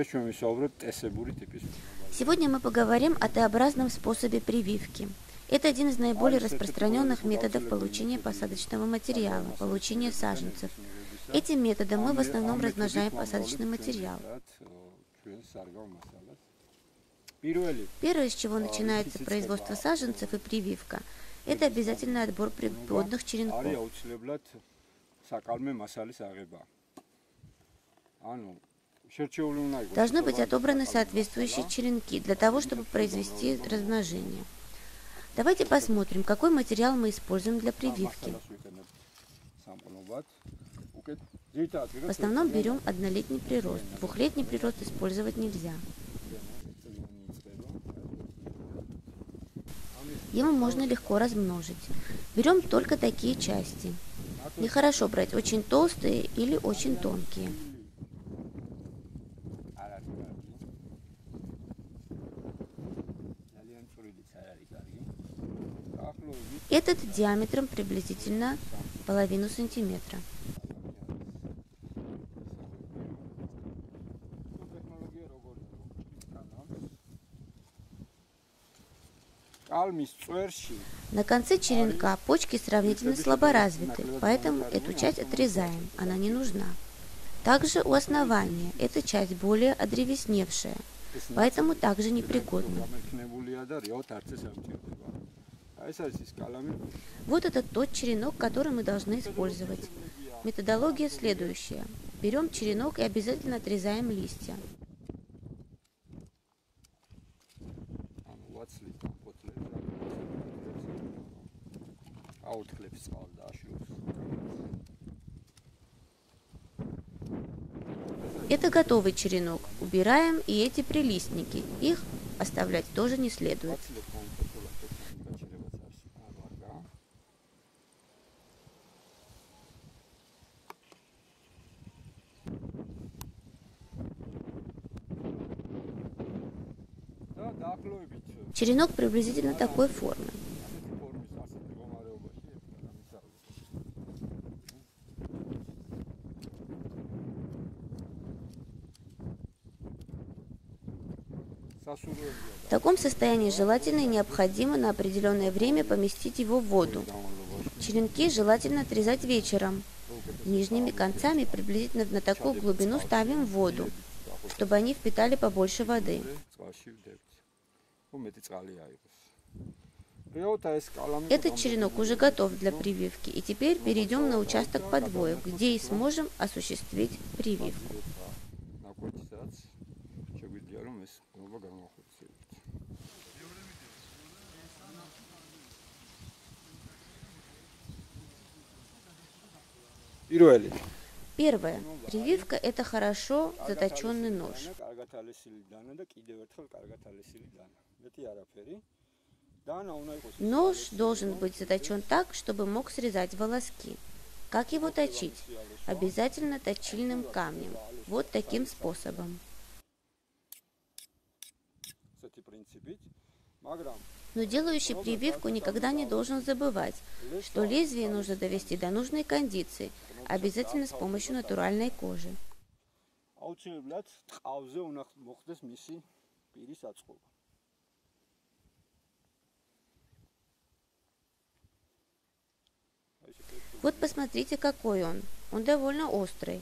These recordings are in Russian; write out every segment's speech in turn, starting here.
Сегодня мы поговорим о Т-образном способе прививки. Это один из наиболее распространенных методов получения посадочного материала, получения саженцев. Этим методом мы в основном размножаем посадочный материал. Первое, с чего начинается производство саженцев и прививка, это обязательный отбор плодных черенков. Должны быть отобраны соответствующие черенки для того, чтобы произвести размножение. Давайте посмотрим, какой материал мы используем для прививки. В основном берем однолетний прирост. Двухлетний прирост использовать нельзя. Его можно легко размножить. Берем только такие части. Нехорошо брать очень толстые или очень тонкие. Этот диаметром приблизительно половину сантиметра. На конце черенка почки сравнительно слабо развиты, поэтому эту часть отрезаем, она не нужна. Также у основания эта часть более одревесневшая, поэтому также непригодна. Вот это тот черенок, который мы должны использовать. Методология следующая. Берем черенок и обязательно отрезаем листья. Это готовый черенок. Убираем и эти прилистники. Их оставлять тоже не следует. Черенок приблизительно такой формы. В таком состоянии желательно и необходимо на определенное время поместить его в воду. Черенки желательно отрезать вечером. Нижними концами приблизительно на такую глубину ставим в воду, чтобы они впитали побольше воды. Этот черенок уже готов для прививки, и теперь перейдем на участок подвоев, где и сможем осуществить прививку. Первое. Прививка – это хорошо заточенный нож. Нож должен быть заточен так, чтобы мог срезать волоски. Как его точить? Обязательно точильным камнем. Вот таким способом. Но делающий прививку никогда не должен забывать, что лезвие нужно довести до нужной кондиции, обязательно с помощью натуральной кожи. Вот посмотрите, какой он. Он довольно острый.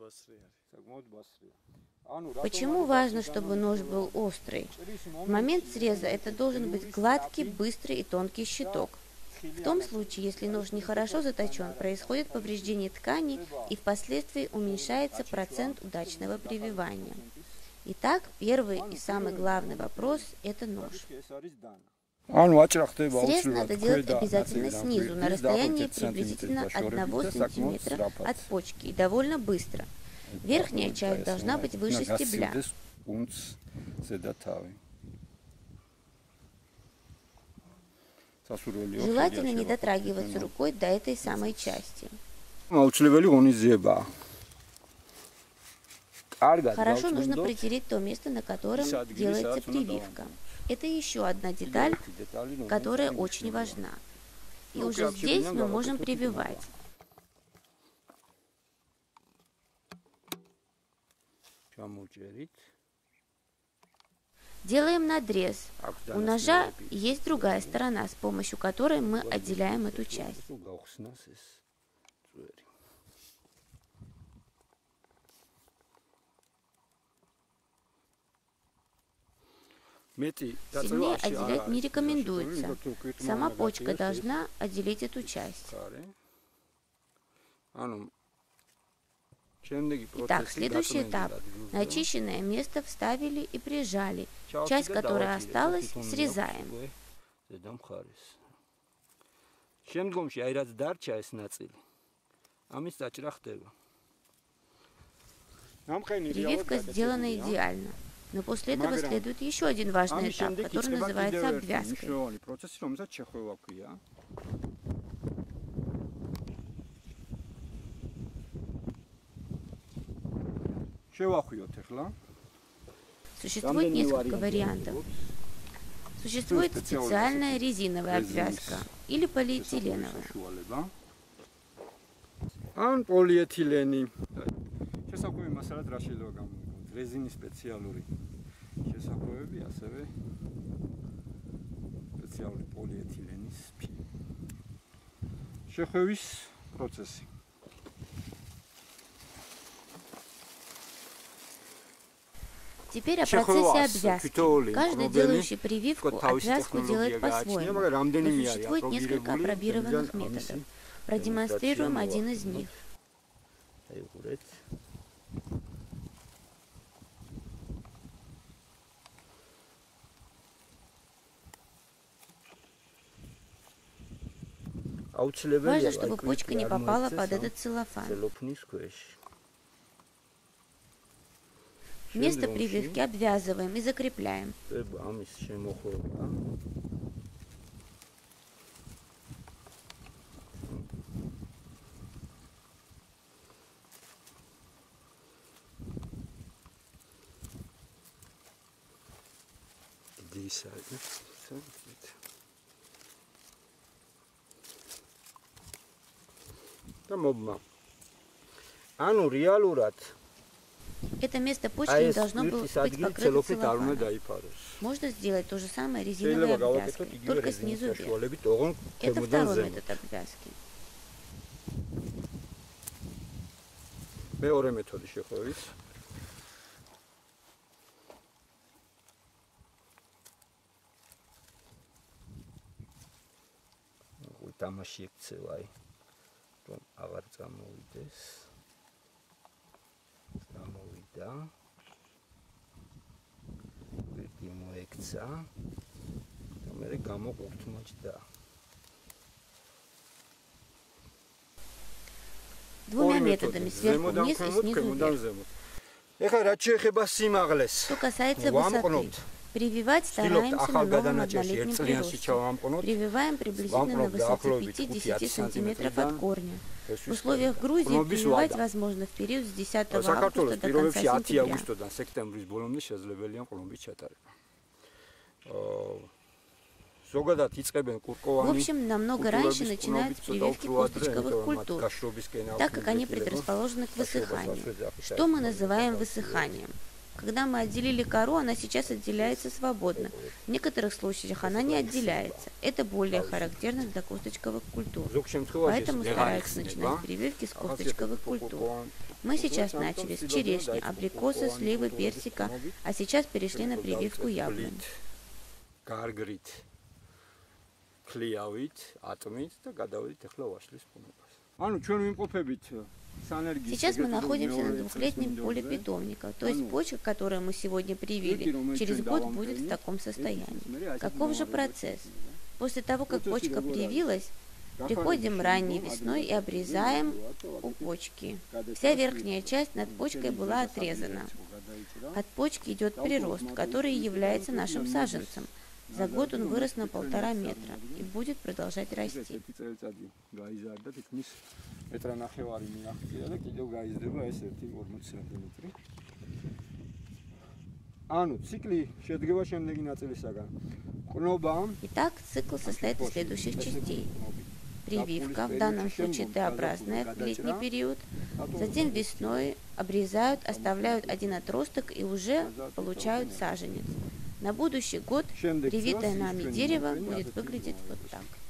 Почему важно, чтобы нож был острый? В момент среза это должен быть гладкий, быстрый и тонкий щиток. В том случае, если нож нехорошо заточен, происходит повреждение ткани и впоследствии уменьшается процент удачного прививания. Итак, первый и самый главный вопрос – это нож. Срез надо делать обязательно снизу, на расстоянии приблизительно 1 см от почки и довольно быстро. Верхняя часть должна быть выше стебля. Желательно не дотрагиваться рукой до этой самой части. Хорошо нужно притереть то место, на котором делается прививка. Это еще одна деталь, которая очень важна. И уже здесь мы можем прививать. Делаем надрез. У ножа есть другая сторона, с помощью которой мы отделяем эту часть. Сильнее отделять не рекомендуется. Сама почка должна отделить эту часть. Итак, следующий этап. На очищенное место вставили и прижали. Часть, которая осталась, срезаем. Прививка сделана идеально. Но после этого следует еще один важный этап, который называется обвязкой. Существует несколько вариантов. Существует специальная резиновая обвязка или полиэтиленовая. Теперь о процессе обвязки. Каждый, делающий прививку, обвязку делает по-своему. Но существует несколько апробированных методов. Продемонстрируем один из них. Важно, чтобы почка не попала под этот целлофан. Место прививки обвязываем и закрепляем. Это место почки не должно было быть покрыто целлофаном. Можно сделать то же самое резиновой обвязкой, только снизу вверх. Это второй метод обвязки. Двумя методами, сверху вниз и снизу вверх. Что касается высоты, прививать стараемся на новом однолетнем приросте. Прививаем приблизительно на высоте 5-10 сантиметров от корня. В условиях Грузии прививать возможно в период с 10 августа до конца сентября. В общем, намного раньше начинают с прививки косточковых культур, так как они предрасположены к высыханию. Что мы называем высыханием? Когда мы отделили кору, она сейчас отделяется свободно. В некоторых случаях она не отделяется. Это более характерно для косточковых культур. Поэтому стараются начинать прививки с косточковых культур. Мы сейчас начали с черешни, абрикоса, сливы, персика, а сейчас перешли на прививку яблонь. Сейчас мы находимся на двухлетнем поле питомника, то есть почка, которую мы сегодня привили, через год будет в таком состоянии. Каков же процесс? После того, как почка привилась, приходим ранней весной и обрезаем у почки. Вся верхняя часть над почкой была отрезана. От почки идет прирост, который является нашим саженцем. За год он вырос на 1,5 метра и будет продолжать расти. Итак, цикл состоит из следующих частей. Прививка, в данном случае Т-образная в летний период. Затем весной обрезают, оставляют один отросток и уже получают саженец. На будущий год привитое нами дерево будет выглядеть вот так.